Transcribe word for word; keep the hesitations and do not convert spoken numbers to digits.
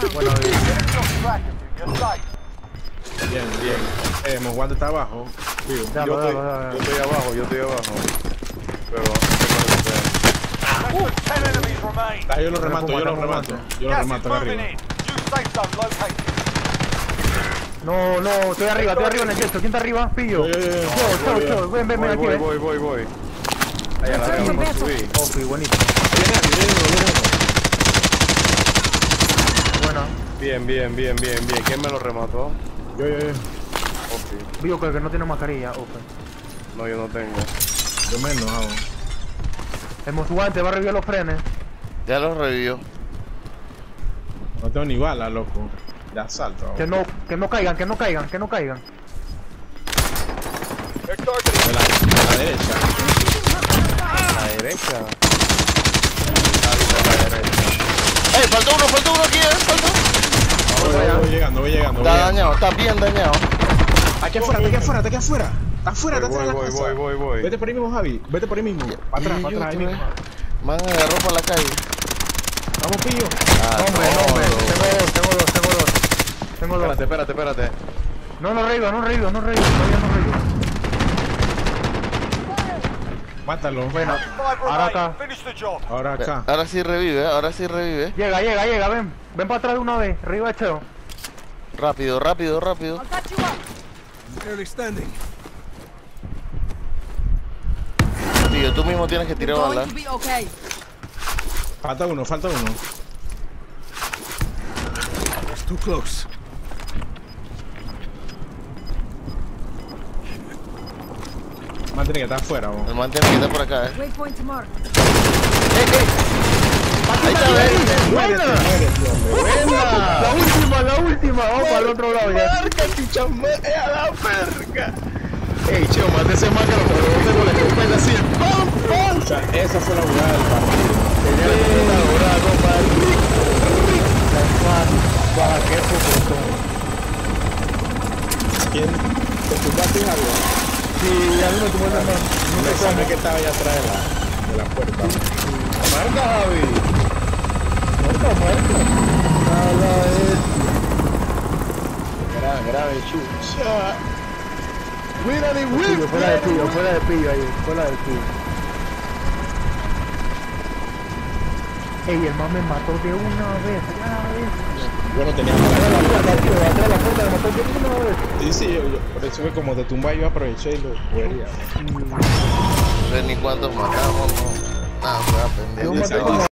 Bueno, bien. Bien, bien. Eh, Monguante está abajo. Tío. Yo Dame, estoy, dame, dame. yo estoy abajo, yo estoy abajo. Pero Ah, yo lo remato, yo lo remato. Yo lo remato acá arriba. No, no, estoy arriba, estoy arriba en el gesto. ¿Quién está arriba? Pillo. Yo, yo, yo, yo. Chau, chau, chau. Ven, ven, ven voy, aquí, voy, ven. voy, voy, voy. Allá la Return to veo, vessel. subí. Ok, buenísimo. Viene aquí, viene uno, viene uno. Buena. Bien, bien, bien, bien, bien. ¿Quién me lo remató? Yo, yo, yo. Ok. Pillo que, que no tiene mascarilla. Ok. No, yo no tengo. Yo menos hago. El monstruante va a revivir los frenes. Ya lo revivió. No tengo ni bala, loco. De asalto. Que no, que no caigan, que no caigan, que no caigan. De la, de la derecha. A la derecha. ¡Ey! Faltó uno, faltó uno aquí, ¿eh? Faltó. Voy, voy, voy llegando, voy llegando. voy Está llegando. dañado, está bien dañado. Aquí afuera, aquí afuera, aquí afuera. Está afuera, está Voy, atrás de la voy, casa. voy, voy, voy. Vete por ahí mismo, Javi. Vete por ahí mismo. Para atrás, Y para yo atrás, ahí tuve- mismo. Me han agarrado por la calle. Vamos, pillo. Ah, No, hombre, no, hombre. Tengo dos, tengo dos, tengo dos. Tengo dos. Espérate, espérate, espérate. No, no revivo, no revivo, no revivo, todavía no revivo. Mátalo. Bueno, ahora acá. Ahora acá. Ahora sí revive, ahora sí revive. Llega, llega, llega, ven. Ven para atrás de una vez. Arriba, Cheo. Rápido, rápido, rápido. I'll catch you up. Tío, tú mismo tienes que tirar You're bala. going to be okay. Falta uno, falta uno. Too close. Mantén que está afuera, vos. El man tiene que estar por acá, eh. Waypoint to mark. Ahí está, ven. ¡Buena! ¡Buena! La última, la última. Vamos para el otro lado ya. ¡Marca, chichame! ¡A la verga! Ey, cheo, mate ese man que lo colocó con la escopeta así. ¡Pam, pam! O sea, esa fue la jugada del partido. Tenía la escopeta dorada, compadre. Baja, qué pocotón. ¿Quién? ¿Te tumbaste algo? Sí, a mí me tumbó la mano. No Me sé sabe cómo. que estaba allá atrás de la, de la puerta. Marca, Javi. Marca, marca. Nada es. Grave, grave, chucha. Mira de Pillo, fuera de pillo, fuera de pillo ahí, fuera de pillo. Ey, el man me mató de una vez, ya ves. Yo no tenía Atrás de la nada. puerta, tío, atrás de la puerta me mató de una vez. Sí, sí, yo, yo, por eso fue como te tumba, yo aproveché y lo jugaría. No sé ni cuántos matamos, no. Ah, fue a Yo pendiente. maté como